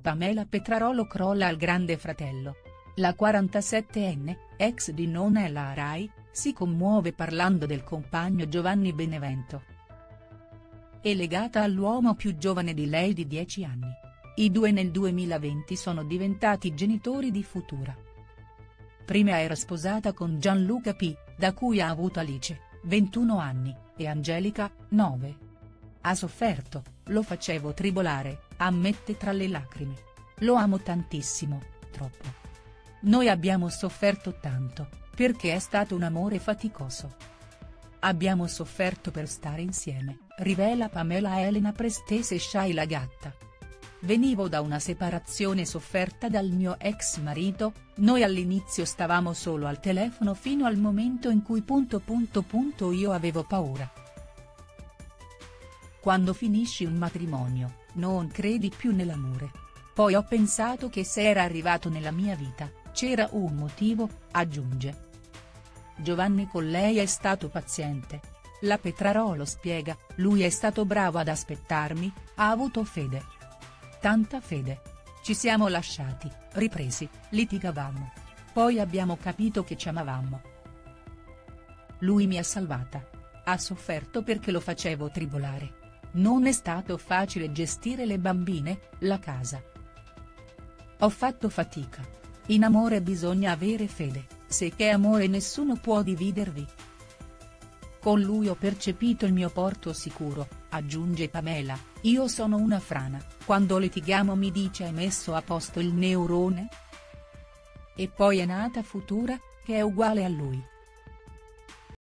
Pamela Petrarolo crolla al Grande Fratello. La 47enne, ex di Nonella Rai, si commuove parlando del compagno Giovanni Benevento. È legata all'uomo più giovane di lei di 10 anni. I due nel 2020 sono diventati genitori di Futura. Prima era sposata con Gianluca P., da cui ha avuto Alice, 21 anni, e Angelica, 9. Ha sofferto, lo facevo tribolare, ammette tra le lacrime. Lo amo tantissimo, troppo. Noi abbiamo sofferto tanto, perché è stato un amore faticoso. Abbiamo sofferto per stare insieme, rivela Pamela Elena Prestese Shai la gatta. Venivo da una separazione sofferta dal mio ex marito, noi all'inizio stavamo solo al telefono fino al momento in cui ... io avevo paura. Quando finisci un matrimonio, non credi più nell'amore. Poi ho pensato che se era arrivato nella mia vita, c'era un motivo, aggiunge. Giovanni con lei è stato paziente. La Petrarolo spiega, lui è stato bravo ad aspettarmi, ha avuto fede. Tanta fede. Ci siamo lasciati, ripresi, litigavamo. Poi abbiamo capito che ci amavamo. Lui mi ha salvata. Ha sofferto perché lo facevo tribolare. Non è stato facile gestire le bambine, la casa. Ho fatto fatica. In amore bisogna avere fede, se che amore nessuno può dividervi. Con lui ho percepito il mio porto sicuro, aggiunge Pamela, io sono una frana, quando litighiamo mi dice hai messo a posto il neurone? E poi è nata Futura, che è uguale a lui.